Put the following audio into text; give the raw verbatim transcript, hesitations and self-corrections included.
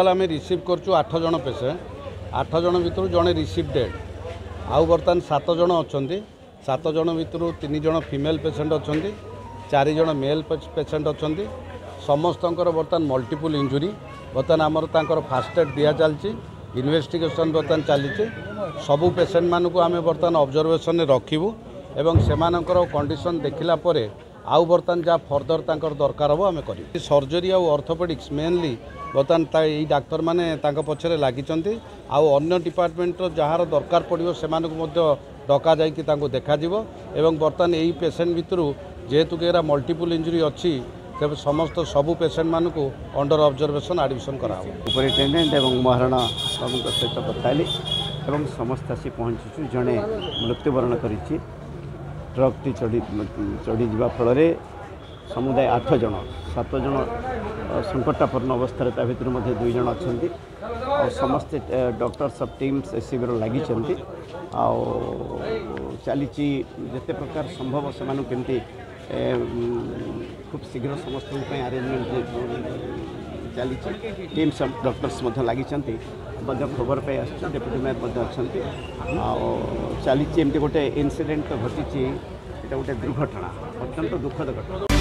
Total आम receive करचु आठ जन पेसेंट आठ जन भितर जड़े रिसीव डेड आउ बर्तमान सात जन अच्छा सात जन भितर तीन जन फीमेल पेसेंट अच्छा चार जन मेल पेसेंट अच्छा समस्त बर्तमान मल्टीपल इंजुरी बर्तमान आमर तांकर फास्ट एड दिया चलती इन्वेस्टिगेशन बर्तमान चली सबू पेसेंट मानक आम बर्तमान ऑब्जर्वेशन रखिबू एवं सेमानकर कंडीशन देखिला परे आउ बर्तमान जहाँ फर्दर तांकर दरकार हम आम कर सर्जरी आउ ऑर्थोपेडिक्स मेनली बर्तमान यही डाक्तर माने तांका पछरे लागिचंती आउ अन्य डिपार्टमेंट जार दरकार पड़ो से डका जाइकी तांको देखा जिवो एवं बर्तमान यही पेसेंट भितर जेहेतु कि मल्टीपल इंजुरी अच्छी तेज समस्त सबू पेसेंट मानक अंडर ऑब्जर्वेशन एडमिशन करा सुपरिटेडेंट एवं महाराणा बाबू सहित कथाली एवं समस्त आसी पहुँचु जड़े मृत्युवरण कर ट्रक टी चढ़ी चढ़ी जा फल समुदाय आठ जन सात जन संकटापन्न अवस्था भर दुई जन अच्छा समस्ते डॉक्टर सब टीम्स शिविर लगी चली जिते प्रकार संभव से केमती खूब शीघ्र समस्त अरेंजमेंट चली टीम सब डॉक्टर्स लगी खबर पाई आस डेप्यूटी मेयर अच्छा चली गोटे इनसीडेंट घटी गोटे दुर्घटना अत्यंत दुखद घटना।